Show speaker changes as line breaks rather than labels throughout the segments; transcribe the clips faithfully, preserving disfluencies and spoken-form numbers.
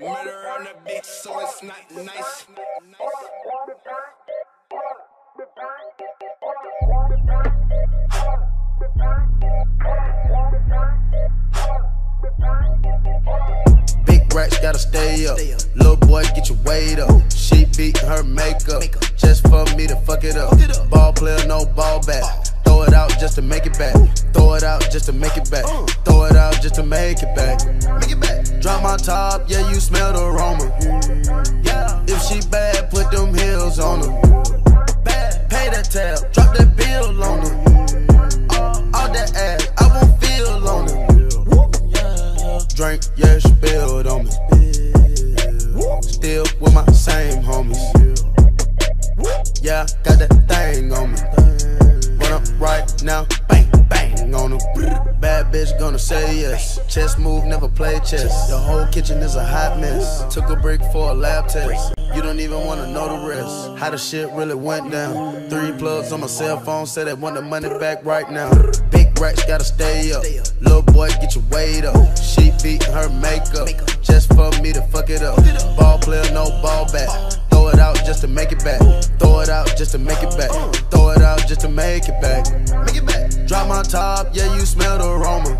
Murder on the beat, so it's not nice.
Big racks gotta stay up. Little boy, get your weight up. She beatin' her makeup just for me to fuck it up. Ball player, no ball back. Throw it out just to make it back. Throw it out just to make it back. Throw it out just to make it back. Make it back. Drop my top, yeah, you smell the aroma. Yeah. If she bad, put them heels on her. Bad. Pay that tab, drop that bill on her. All that ass, I won't feel on her. Drink, yeah, spilled on me. Still with my same homies. Yeah, got that thing on me. Run up right now, bang, bang on them. Bad bitch gonna say yes. Chess move, never play chess. The whole kitchen is a hot mess. Took a break for a lab test. You don't even wanna know the rest. How the shit really went down. Three plugs on my cell phone, say they want the money back right now. Big racks gotta stay up. Little boy, get your weight up. She beatin' her makeup just for me to fuck it up. Ball player, no ball back. Throw it out just to make it back. Throw it out just to make it back. Throw it out just to make it back. Make it back. Drop my top, yeah, you smell the aroma.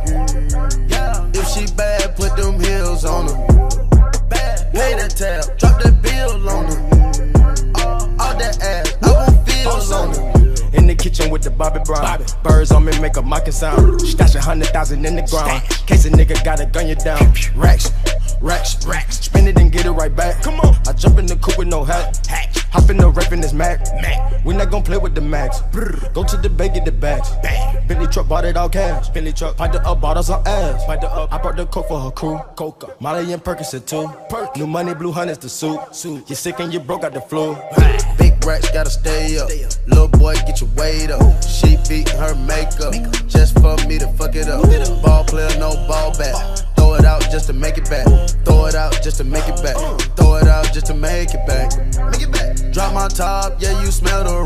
If she bad, put them heels on her. Pay that tab, drop that bill on her. All that ass, I won't feel on her.
In the kitchen with the Bobby Brown. Bobby. Birds on me make a mocking sound. Stash a hundred thousand in the ground. Case a nigga gotta gun you down. Racks, racks, racks. Spin it and get it right back. Come on. I jump in the coupe with no hat. Hatch. Hop in the rape in this Mac. Mac. We not gon' play with the max. Brr. Go to the bay, get the bags. Bang. Bentley truck bought it all cash. Bentley truck piped it up, bottles on ass. Piped it up. I brought the coke for her crew. Coca. Molly and Percocet too. Perk. New money, blue hundreds the suit. Suit. You sick and you broke out the flu.
Big racks gotta stay up. Little boy, get your weight up. She beatin' her makeup just for me to fuck it up. Ball player, no ball back. Throw it out just to make it back. Throw it out just to make it back. Throw it out just to make it back. Make it back. Drop my top, yeah, you smell the